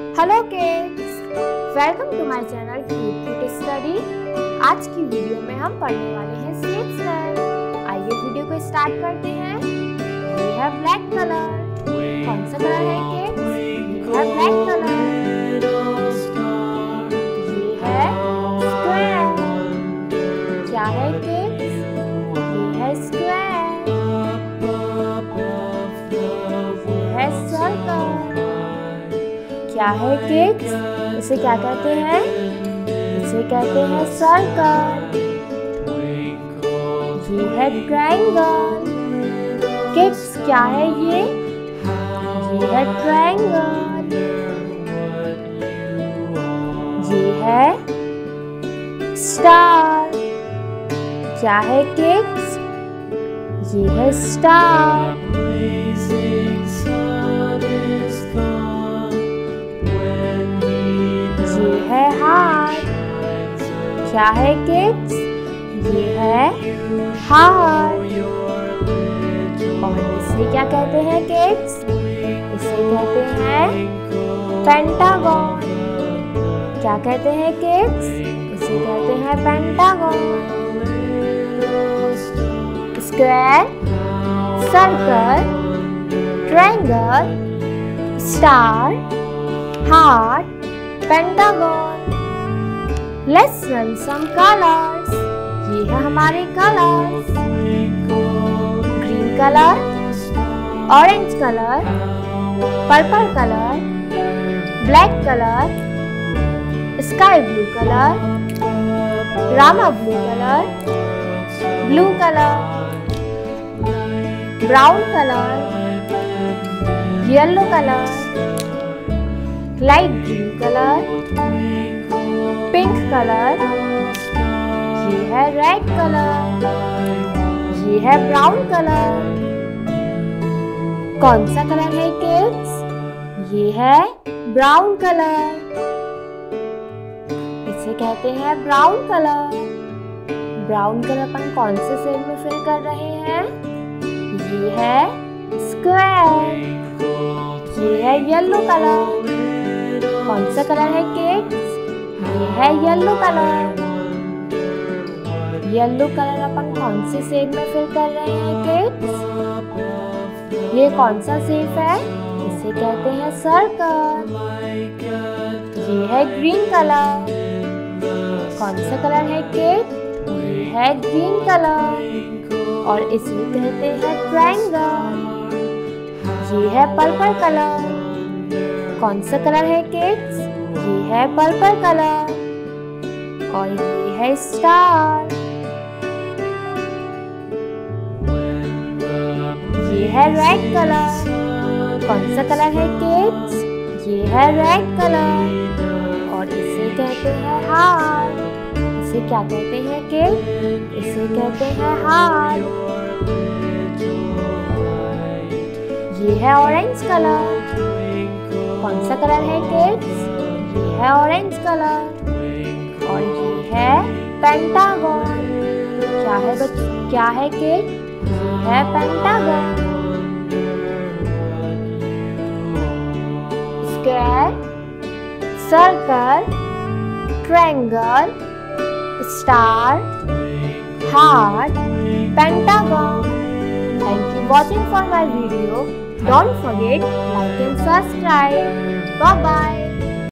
Hello kids, welcome to my channel cute study. आज की video में हम पढ़ने वाले हैं सिक्स स्टैंडर्ड। आइए वीडियो को स्टार्ट करते हैं। ये है ब्लैक कलर। कौन सा कलर है किड्स? ये है ब्लैक कलर। ये है स्क्वायर। क्या है किड्स? ये है स्क्वायर। ये है सर्कल। क्या है किड्स? इसे क्या कहते हैं? इसे कहते हैं सर्कल। ये है ट्रायंगल। किड्स क्या है ये? ये है ट्रायंगल। ये है स्टार। क्या है किड्स? ये है स्टार। ये है हार्ट। क्या है किड्स? ये है हार्ट। और इसे क्या कहते हैं किड्स? इसे कहते हैं पेंटागन। क्या कहते हैं किड्स? इसे कहते हैं pentagon. Square, circle, triangle, star, heart, pentagon. Let's run some colours. ये है हमारे colours. Green colour, orange colour, purple colour, black colour, sky blue colour, Rama blue colour, blue colour, brown colour, yellow colour, light green colour, pink colour, ये है red colour, ये है brown colour. कौन सा colour है किड्स? ये है brown colour. इसे कहते हैं ब्राउन कलर। ब्राउन कलर अपन कौन से शेड में फिल कर रहे हैं? ये है स्क्वायर। ये है येलो कलर। कौन सा कलर है किड्स? ये है येलो कलर। येलो कलर अपन कौन से शेड में फिल कर रहे हैं किड्स? ये कौन सा शेप है? इसे कहते हैं सर्कल। ये है ग्रीन कलर। कौन सा कलर है किड्स? ये है ग्रीन कलर। और इसे कहते हैं ट्रायंगल। ये है पर्पल कलर। कौन सा कलर है किड्स? ये है पर्पल कलर। और ये है स्टार। ये है रेड कलर। कौन सा कलर है किड्स? ये है रेड कलर। और इसे कहते हैं हार्ट। इसे क्या कहते हैं किड्स? इसे कहते हैं हार्ट। ये है ऑरेंज कलर। कौन सा कलर है किड्स? ये है ऑरेंज कलर। और ये है पेंटागन। क्या है बच्चों? क्या है किड्स? ये है pentagon. Square, circle, triangle, star, heart, pentagon. Thank you watching for my video. Don't forget like and subscribe. Bye bye.